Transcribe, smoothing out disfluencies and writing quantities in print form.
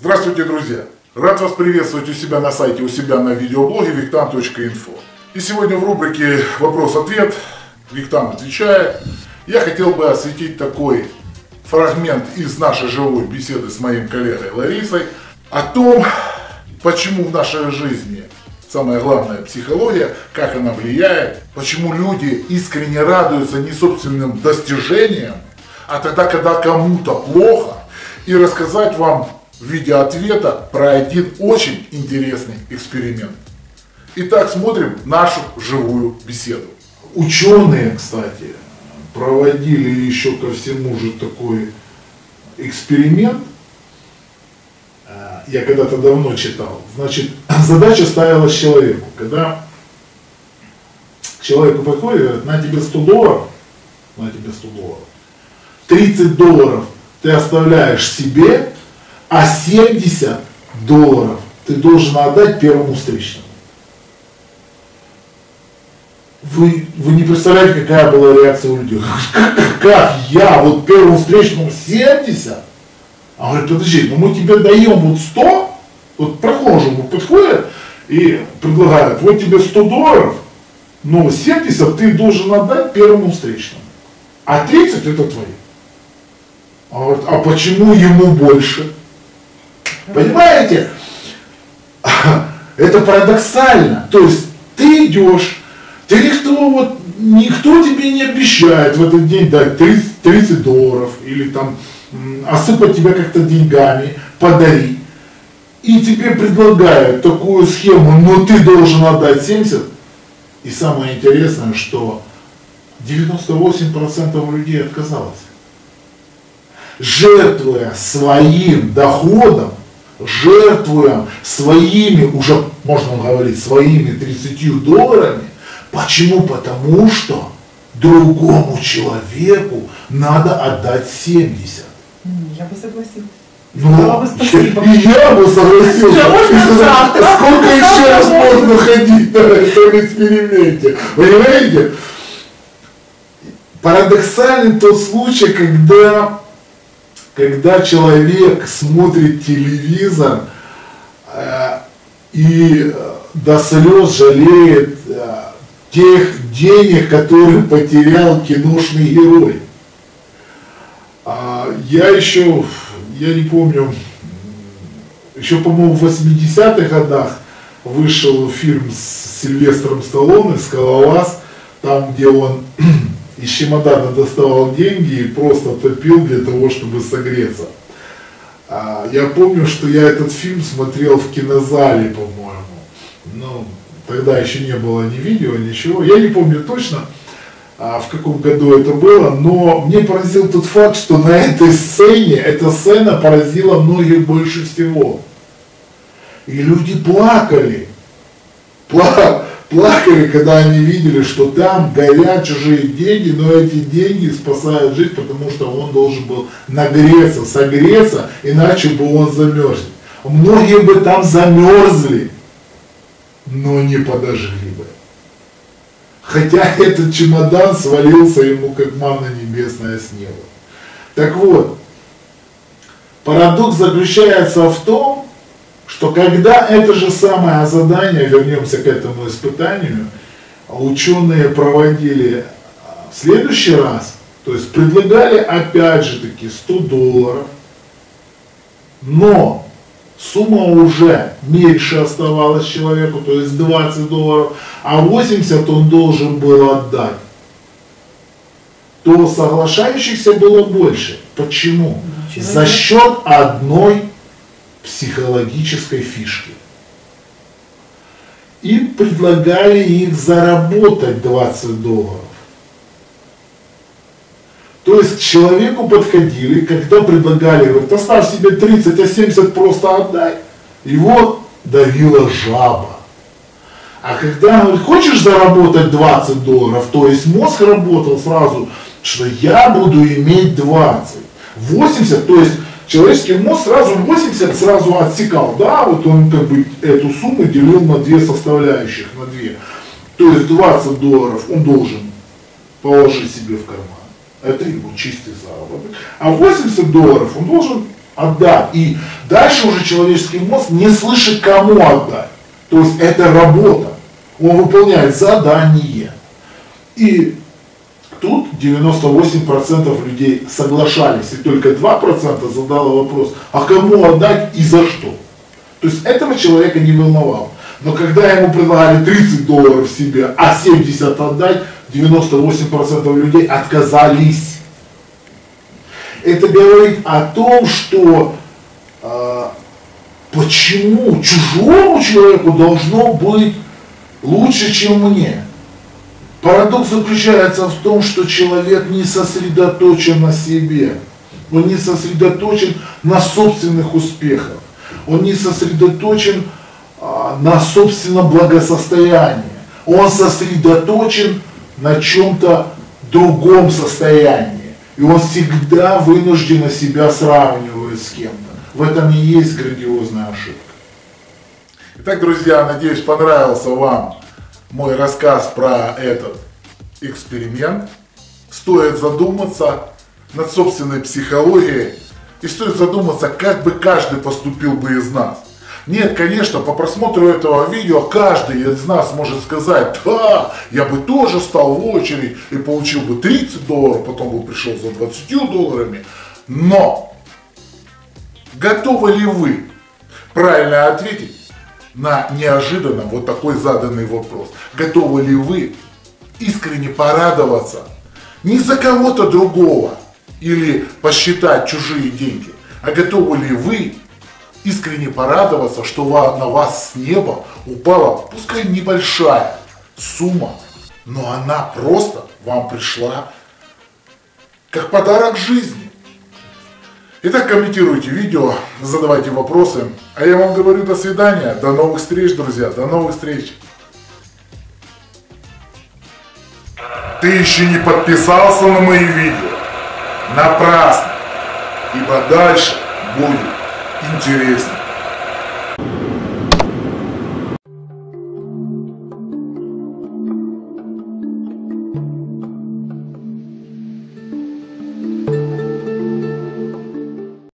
Здравствуйте, друзья! Рад вас приветствовать у себя на сайте, у себя на видеоблоге viktan.info. И сегодня в рубрике «Вопрос-ответ» Виктан отвечает. Я хотел бы осветить такой фрагмент из нашей живой беседы с моим коллегой Ларисой о том, почему в нашей жизни самое главное психология, как она влияет, почему люди искренне радуются не собственным достижениям, а тогда, когда кому-то плохо, и рассказать вам в виде ответа про один очень интересный эксперимент. Итак, смотрим нашу живую беседу. Ученые, кстати, проводили еще ко всему же такой эксперимент. Я когда-то давно читал. Значит, задача ставилась человеку. Когда к человеку подходит и говорят: на тебе $100, на тебе $100. $30 ты оставляешь себе, а $70 ты должен отдать первому встречному. Вы не представляете, какая была реакция у людей. Как я вот первому встречному 70? А он говорит: подожди, ну мы тебе даем вот 100, вот прохожему подходят и предлагают: вот тебе $100, но 70 ты должен отдать первому встречному, а 30 это твои. А он говорит: а почему ему больше? Понимаете? Это парадоксально. То есть ты идешь, никто тебе не обещает в этот день дать $30 или там осыпать тебя как-то деньгами, подарить. И тебе предлагают такую схему: но ты должен отдать 70. И самое интересное, что 98% людей отказалось. Жертвуя своим доходом, жертвуя своими, уже можно говорить, своими $30. Почему? Потому что другому человеку надо отдать 70. Я бы согласилась. Ну, спасибо. И я бы согласился. Сколько еще раз можно ходить на этом эксперименте? Понимаете? Парадоксальный тот случай, когда человек смотрит телевизор и до слез жалеет тех денег, которые потерял киношный герой. Я не помню, еще, по-моему, в 80-х годах вышел фильм с Сильвестром Сталлоне «Скалолаз», там, где он из чемодана доставал деньги и просто топил для того, чтобы согреться. Я помню, что я этот фильм смотрел в кинозале, по-моему. Ну, тогда еще не было ни видео, ничего. Я не помню точно, в каком году это было, но мне поразил тот факт, что на этой сцене, эта сцена поразила многих больше всего. И люди плакали. Плакали, когда они видели, что там горят чужие деньги, но эти деньги спасают жизнь, потому что он должен был нагреться, согреться, иначе бы он замерзнет. Многие бы там замерзли, но не подожгли бы. Хотя этот чемодан свалился ему как манна небесная с неба. Так вот, парадокс заключается в том, что когда это же самое задание, вернемся к этому испытанию, ученые проводили в следующий раз, то есть предлагали опять же таки $100, но сумма уже меньше оставалась человеку, то есть $20, а 80 он должен был отдать, то соглашающихся было больше. Почему? За счет одной психологической фишки. И предлагали их заработать $20. То есть к человеку подходили, когда предлагали: говорят, оставь себе 30, а 70 просто отдай, его давила жаба. А когда он говорит: хочешь заработать $20, то есть мозг работал сразу, что я буду иметь 20, 80, то есть человеческий мозг сразу 80 сразу отсекал, да, вот он как бы эту сумму делил на две составляющих, на две. То есть $20 он должен положить себе в карман, это его чистый заработок, а $80 он должен отдать. И дальше уже человеческий мозг не слышит, кому отдать. То есть это работа. Он выполняет задание. И тут 98% людей соглашались, и только 2% задало вопрос, а кому отдать и за что. То есть этого человека не волновало. Но когда ему предлагали $30 себе, а 70 отдать, 98% людей отказались. Это говорит о том, что почему чужому человеку должно быть лучше, чем мне. Парадокс заключается в том, что человек не сосредоточен на себе. Он не сосредоточен на собственных успехах. Он не сосредоточен на собственном благосостоянии. Он сосредоточен на чем-то другом состоянии. И он всегда вынужденно себя сравнивает с кем-то. В этом и есть грандиозная ошибка. Итак, друзья, надеюсь, понравился вам мой рассказ про этот эксперимент. Стоит задуматься над собственной психологией и стоит задуматься, как бы каждый поступил бы из нас. Нет, конечно, по просмотру этого видео каждый из нас может сказать, да, я бы тоже стал в очередь и получил бы $30, потом бы пришел за $20. Но готовы ли вы правильно ответить на неожиданно вот такой заданный вопрос? Готовы ли вы искренне порадоваться не за кого-то другого или посчитать чужие деньги, а готовы ли вы искренне порадоваться, что на вас с неба упала, пускай небольшая сумма, но она просто вам пришла как подарок жизни? Итак, комментируйте видео, задавайте вопросы, а я вам говорю до свидания, до новых встреч, друзья, до новых встреч. Ты еще не подписался на мои видео? Напрасно, ибо дальше будет интересно.